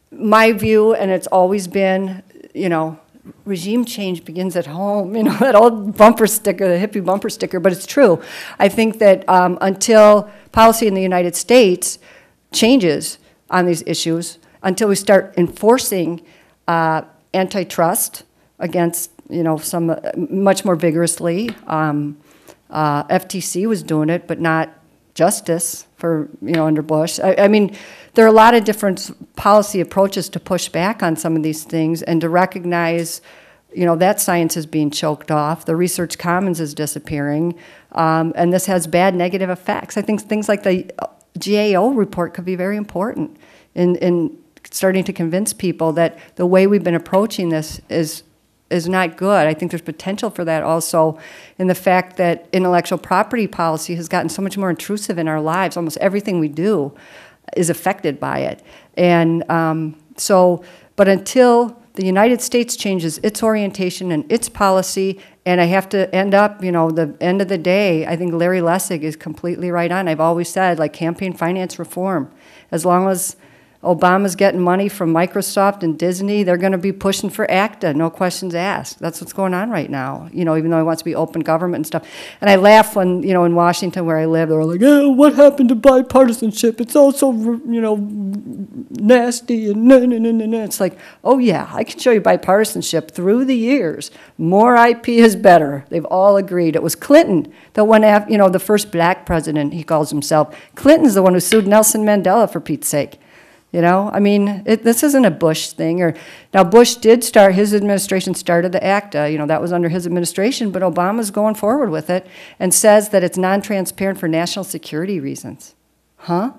my view, and it's always been, you know, regime change begins at home, you know, that old bumper sticker, the hippie bumper sticker, but it's true. I think that um, until policy in the United States changes on these issues, until we start enforcing uh, antitrust against, you know, some, uh, much more vigorously, um, uh, F T C was doing it, but not justice for, you know, under Bush. I, I mean, there are a lot of different policy approaches to push back on some of these things and to recognize, you know, that science is being choked off, the research commons is disappearing, um, and this has bad negative effects. I think things like the G A O report could be very important in, in starting to convince people that the way we've been approaching this is is not good. I think there's potential for that also in the fact that intellectual property policy has gotten so much more intrusive in our lives. Almost everything we do is affected by it. And um, so, but until the United States changes its orientation and its policy, and I have to end up, you know, the end of the day, I think Larry Lessig is completely right on. I've always said, like, campaign finance reform. As long as Obama's getting money from Microsoft and Disney, they're going to be pushing for ACTA, no questions asked. That's what's going on right now, you know, even though he wants to be open government and stuff. And I laugh when, you know, in Washington where I live, they're like, oh, what happened to bipartisanship? It's all so, you know, nasty and no, no, no, no, no. It's like, oh, yeah, I can show you bipartisanship through the years. More I P is better. They've all agreed. It was Clinton that went after, you know, the first black president, he calls himself. Clinton's the one who sued Nelson Mandela, for Pete's sake. You know, I mean, it, this isn't a Bush thing. Or now, Bush did start, his administration started the ACTA. You know, that was under his administration, but Obama's going forward with it and says that it's non-transparent for national security reasons. Huh?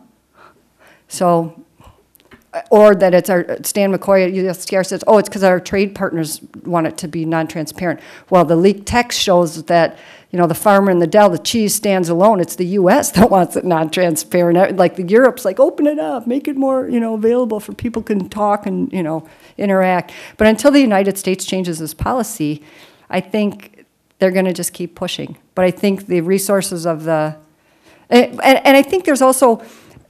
So, or that it's our, Stan McCoy at U S T R says, oh, it's because our trade partners want it to be non-transparent. Well, the leaked text shows that, you know, the farmer in the Dell, the cheese stands alone. It's the U S that wants it non-transparent. Like the Europe's like, open it up, make it more, you know, available for people can talk and, you know, interact. But until the United States changes this policy, I think they're going to just keep pushing. But I think the resources of the, and, and I think there's also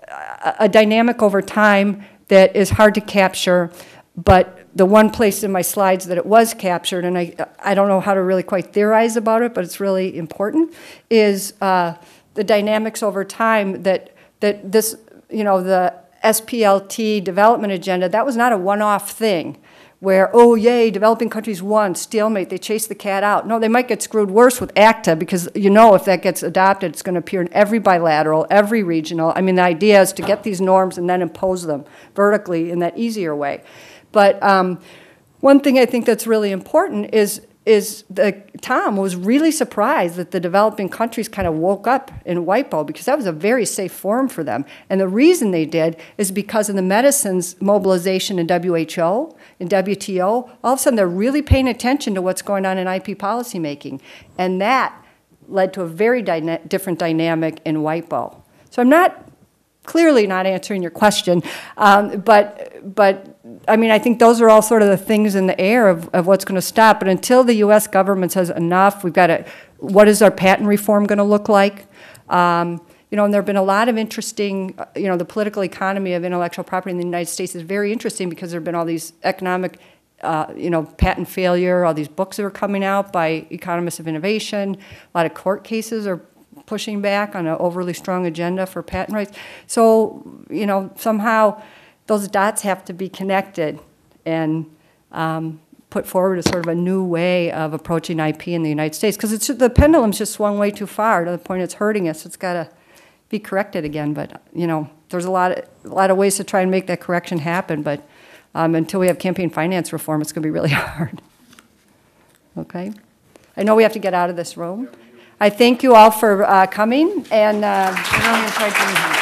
a, a dynamic over time that is hard to capture, but the one place in my slides that it was captured, and I, I don't know how to really quite theorize about it, but it's really important, is uh, the dynamics over time that, that this, you know, the S P L T development agenda, that was not a one-off thing where, oh, yay, developing countries won, stalemate, they chase the cat out. No, they might get screwed worse with ACTA because, you know, if that gets adopted, it's going to appear in every bilateral, every regional. I mean, the idea is to get these norms and then impose them vertically in that easier way. But um, one thing I think that's really important is, is the, Tom was really surprised that the developing countries kind of woke up in WIPO because that was a very safe forum for them. And the reason they did is because of the medicines mobilization in W H O, in W T O. All of a sudden, they're really paying attention to what's going on in I P policymaking. And that led to a very dyna different dynamic in WIPO. So I'm not, clearly not answering your question, um, but, but I mean, I think those are all sort of the things in the air of, of what's going to stop. But until the U S government says enough, we've got to, what is our patent reform going to look like? Um, you know, and there have been a lot of interesting, you know, the political economy of intellectual property in the United States is very interesting because there have been all these economic, uh, you know, patent failure, all these books that are coming out by economists of innovation. A lot of court cases are pushing back on an overly strong agenda for patent rights. So, you know, somehow those dots have to be connected and um, put forward as sort of a new way of approaching I P in the United States. Because it's the pendulum's just swung way too far to the point it's hurting us. It's got to be corrected again. But, you know, there's a lot of, a lot of ways to try and make that correction happen. But um, until we have campaign finance reform, it's going to be really hard. Okay? I know we have to get out of this room. I thank you all for uh, coming, and uh, I don't even try to